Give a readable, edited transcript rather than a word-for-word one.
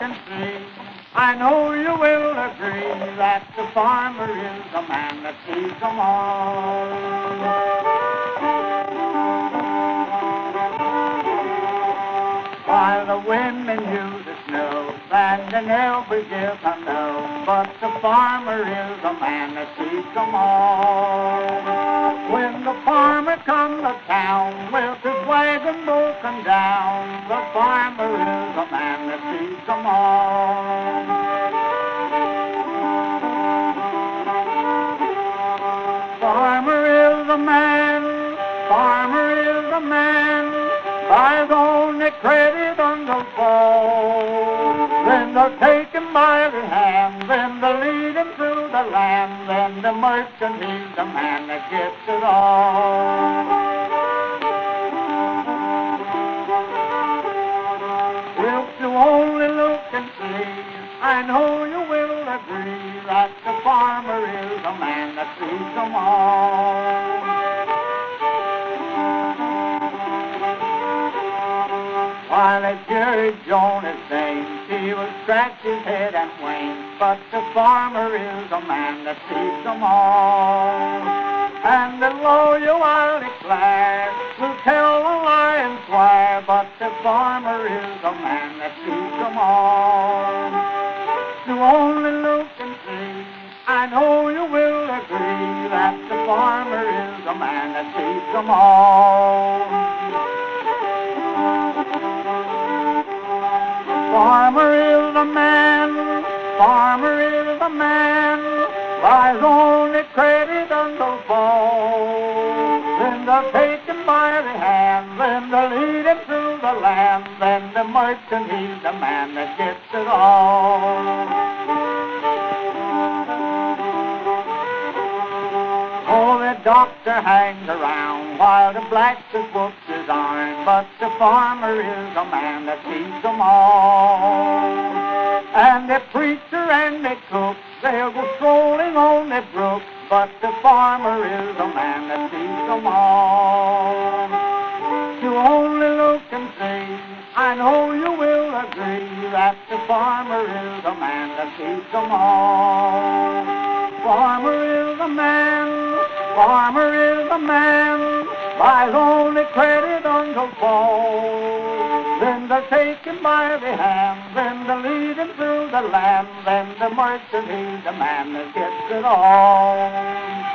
and see. I know you will agree that the farmer is the man that sees them all. While the women use the snow, and in every give a no, but the farmer is the man that sees them all. When the farmer comes to town with his wagon broken down, the farmer is the man that sees them all. Farmer is the man, farmer is the man, buys only credit on the fall. Then they'll take him by the hand, then they'll lead him through the land, then the merchant is the man that gets it all. If you only look and see, I know you will agree that the farmer is the man that sees them all. While as Jerry Jones sings, he will scratch his head and whine, but the farmer is the man that sees them all. And the lawyer, I'll declare, will tell a lie and swear, but the farmer is the man that sees them all. You only look and see, I know you will agree that the farmer is the man that sees them all. Farmer is the man, farmer is the man, buys only credit on the fall. Then they'll take him by the hand, then they'll lead him through the land, then the merchant, he's the man that gets it all. Oh, the doctor hangs around while the blacksmith whoops his iron, but the farmer is the man that sees them all. And the preacher and the cook, they'll go strolling on the brook, but the farmer is the man that sees them all. You only look and see, I know you will agree that the farmer is the man that sees them all. Farmer is the man, farmer is the man, buys only credit on the fall. Then they'll take him by the hand, then they'll lead him through the land, then the merchant, he's the man that gets it all.